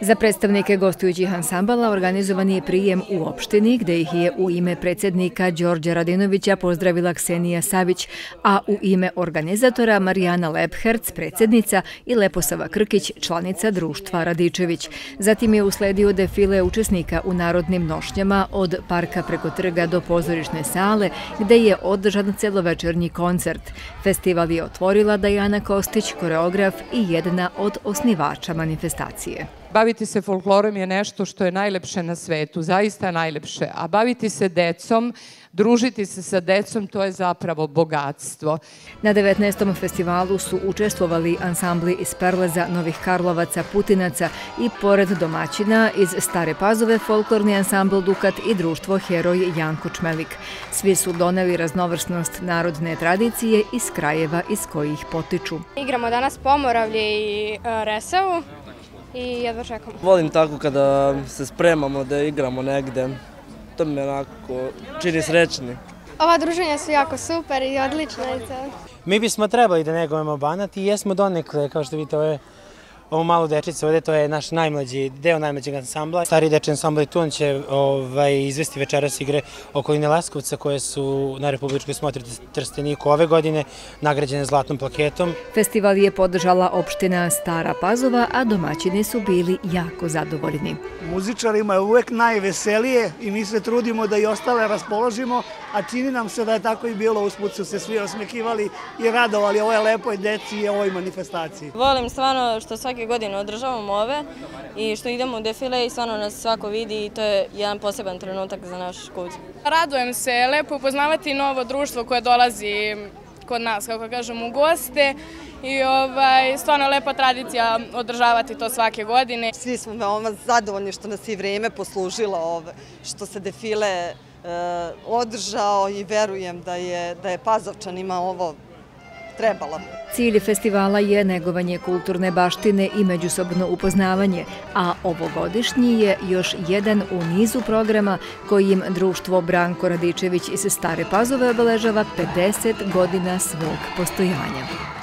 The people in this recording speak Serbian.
Za predstavnike gostujućih ansambala organizovan je prijem u opštini, gde ih je u ime predsjednika Đorđa Radinovića pozdravila Ksenija Savić, a u ime organizatora Marijana Lepherc, predsjednica, i Leposava Krkić, članica društva Radičević. Zatim je usledio defile učesnika u narodnim nošnjama od parka preko trga do pozorišne sale, gde je održan celovečernji koncert. Festival je otvorila Dajana Kostić, koreograf i jedna od osnivača manifestacije. Baviti se folklorom je nešto što je najlepše na svetu, zaista najlepše, a baviti se decom, družiti se sa decom, to je zapravo bogatstvo. Na 19. festivalu su učestvovali ansambli iz Perleza, Novih Karlovaca, Putinaca i pored domaćina iz Stare Pazove folklorni ansambl Dukat i društvo Heroj Janko Čmelik. Svi su doneli raznovrsnost narodne tradicije iz krajeva iz kojih potiču. Igramo danas Pomoravlje i Resavu i jedva čekamo. Volim tako kada se spremamo da igramo negde. To me onako čini srećni. Ova druženja su jako super i odlična. Mi bismo trebali da negujemo Banat i jesmo donekle, kao što vidite, ovo malu dečicu ovdje, to je naš najmlađi, deo najmlađeg ansambla. Stari deči ansambla i tu on će izvesti večeras igre okoline Leskovca koje su na Republičkoj smotri Trsteniku ove godine nagrađene zlatnom plaketom. Festival je podržala opština Stara Pazova, a domaćini su bili jako zadovoljni. Muzičarima je uvek najveselije i mi se trudimo da i ostale raspoložimo, a čini nam se da je tako i bilo. Usput su se svi osmekivali i radovali ovoj lepoj deci i ovoj manifestaciji. Volim stvarno što svake godine održavamo ove i što idemo u defile i stvarno nas svako vidi i to je jedan poseban trenutak za naš kult. Radujem se, lepo upoznavati novo društvo koje dolazi kod nas, kako kažem, u goste i stvarno lepa tradicija održavati to svake godine. Svi smo veoma zadovoljni što nas i vrijeme poslužilo, što se defile održao i verujem da je Pazovčanima ovo trebalo. Cilj festivala je negovanje kulturne baštine i međusobno upoznavanje, a ovogodišnji je još jedan u nizu programa kojim društvo Branko Radičević iz Stare Pazove obeležava 50 godina svog postojanja.